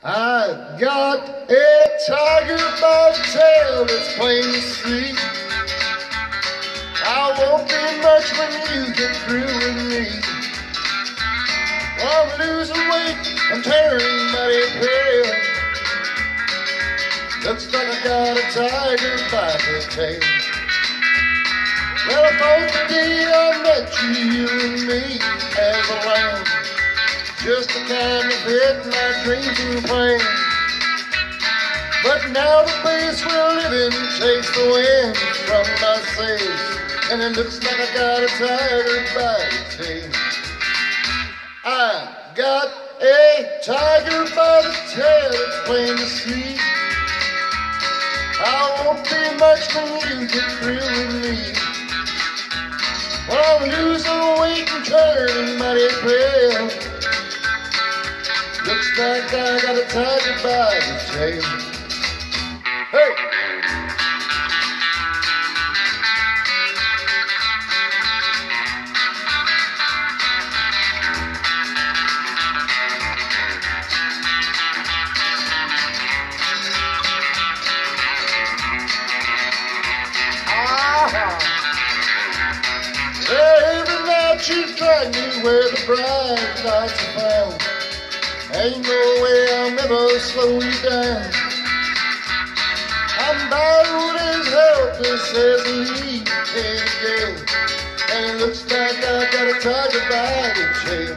I got a tiger by the tail, it's plain to see. I won't be much when you get through with me. I'm losing weight, I'm turning mighty pale. Looks like I got a tiger by the tail. Well, I thought the day I met you and me as a lamb, just the kind of fit my dreams and plans. But now the place we're living takes the wind from my sails, and it looks like I got a tiger by the tail. I got a tiger by the tail, it's plain to see. I won't be much when you get through with me. Well, I'm losing weight and turning mighty pale. Looks like I got a tiger by the tail. Hey! Every night you drag me where the bright lights are found. Ain't no way I'll ever slow you down. I'm bowed as helpless as a leaf in a gale, and it looks like I got a tiger by the tail.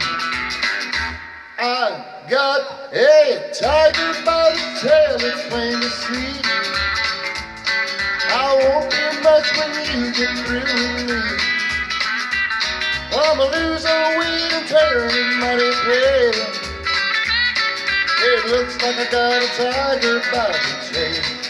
I got a tiger by the tail, it's plain to see. I won't be much when you get through with me. I'm losing weight and turning mighty pale. It looks like I got a tiger by the tail.